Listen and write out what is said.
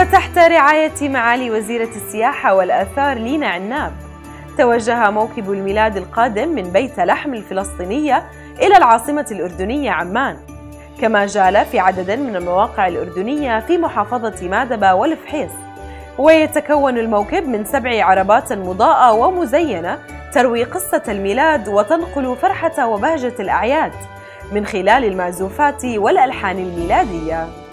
وتحت رعاية معالي وزيرة السياحة والآثار لينا عناب، توجه موكب الميلاد القادم من بيت لحم الفلسطينية إلى العاصمة الأردنية عمان، كما جال في عدد من المواقع الأردنية في محافظة مادبة والفحيص. ويتكون الموكب من 7 عربات مضاءة ومزينة تروي قصة الميلاد وتنقل فرحة وبهجة الأعياد من خلال المعزوفات والألحان الميلادية.